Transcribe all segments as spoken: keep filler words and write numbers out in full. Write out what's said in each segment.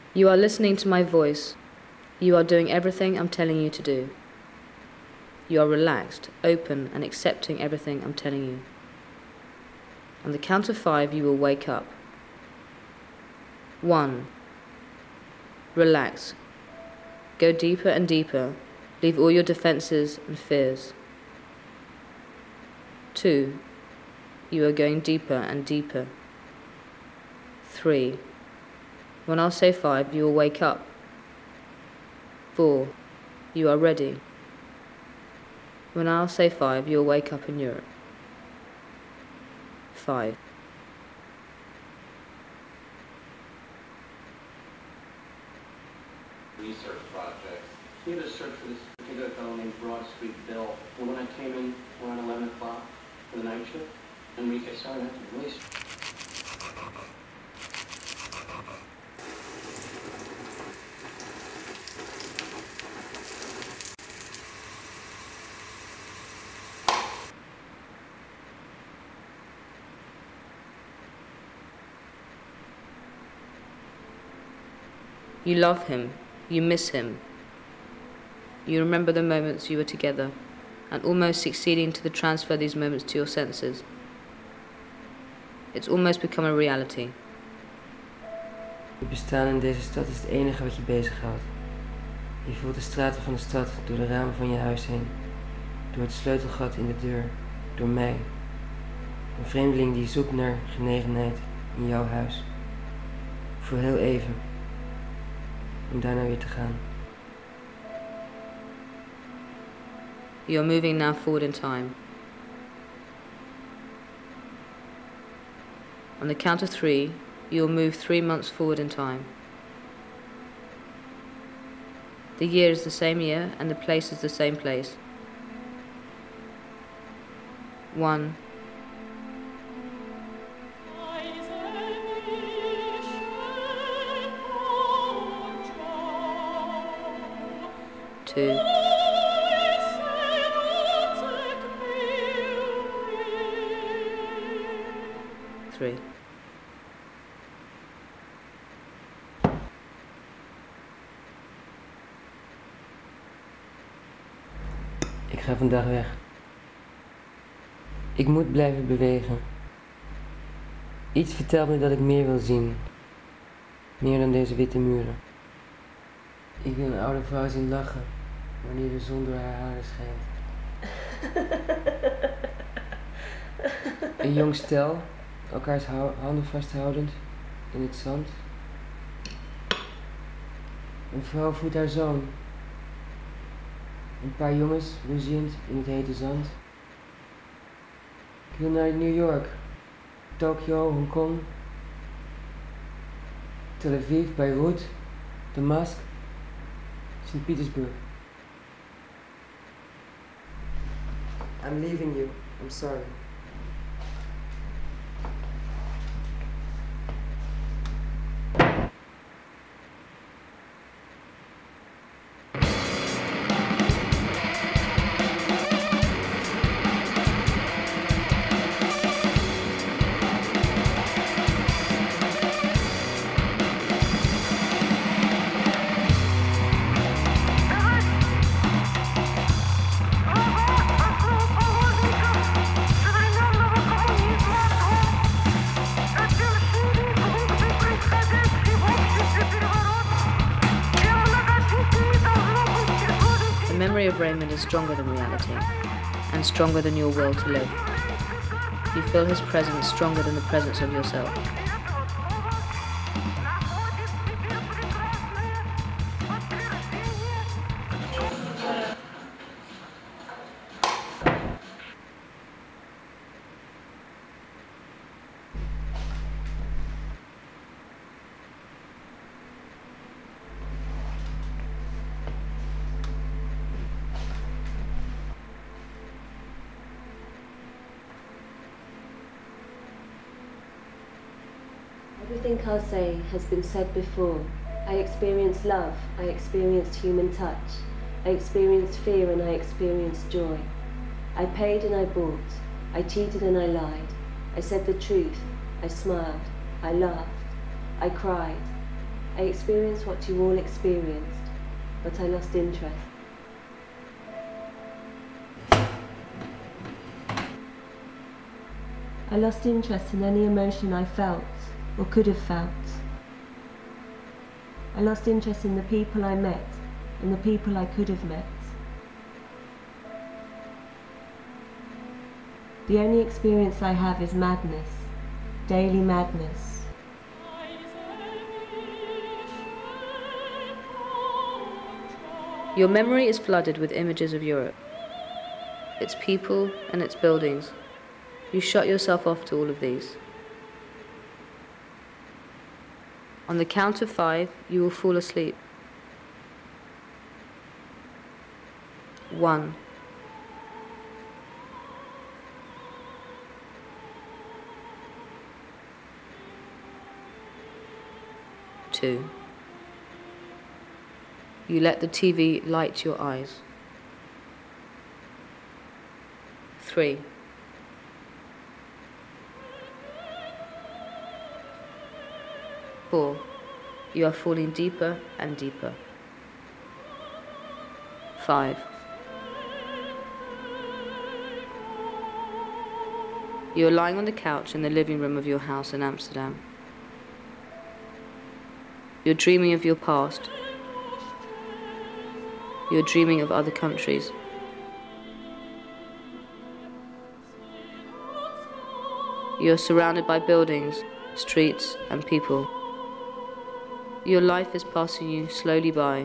You are listening to my voice. You are doing everything I'm telling you to do. You are relaxed, open, and accepting everything I'm telling you. On the count of five, you will wake up. One. Relax. Go deeper and deeper. Leave all your defenses and fears. Two. You are going deeper and deeper. Three. When I'll say five, you will wake up. Four. You are ready. When I'll say five, you will wake up in Europe. Five. Research project. He had to search for this particular fellow named Broad Street Bill. And when I came in around eleven o'clock for the night shift, Enrique started at the police. You love him. You miss him. You remember the moments you were together, and almost succeeding to the transfer these moments to your senses. It's almost become a reality. Je bestaan in deze stad is het enige wat je bezighoudt. Je voelt de straten van de stad door de ramen van je huis heen, door het sleutelgat in de deur, door mij. Een vreemdeling die zoekt naar genegenheid in jouw huis. Voor heel even. Om daarna weer te gaan. You're moving now forward in time. On the count of three, you'll move three months forward in time. The year is the same year and the place is the same place. One. Two. Three. Ik ga vandaag weg. Ik moet blijven bewegen. Iets vertelt me dat ik meer wil zien. Meer dan deze witte muren. Ik wil een oude vrouw zien lachen, wanneer de zon door haar haren schijnt. Een jong stel, elkaars handen vasthoudend in het zand. Een vrouw voedt haar zoon. Een paar jongens ruziend in het hete zand. Ik wil naar New York, Tokio, Hongkong, Tel Aviv, Beirut, Damascus, Saint Petersburg. I'm leaving you. I'm sorry. The memory of Raymond is stronger than reality, and stronger than your will to live. You feel his presence stronger than the presence of yourself. Everything I'll say has been said before. I experienced love, I experienced human touch. I experienced fear and I experienced joy. I paid and I bought. I cheated and I lied. I said the truth. I smiled. I laughed. I cried. I experienced what you all experienced, but I lost interest. I lost interest in any emotion I felt, or could have felt. I lost interest in the people I met, and the people I could have met. The only experience I have is madness, daily madness. Your memory is flooded with images of Europe, its people and its buildings. You shut yourself off to all of these. On the count of five, you will fall asleep. One. Two. You let the T V light your eyes. Three. Four. You are falling deeper and deeper. Five. You are lying on the couch in the living room of your house in Amsterdam. You're dreaming of your past. You're dreaming of other countries. You're surrounded by buildings, streets, and people. Your life is passing you slowly by.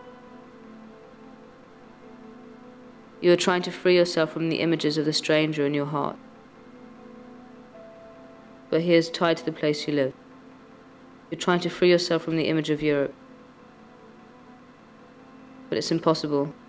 You are trying to free yourself from the images of the stranger in your heart. But he is tied to the place you live. You're trying to free yourself from the image of Europe. But it's impossible.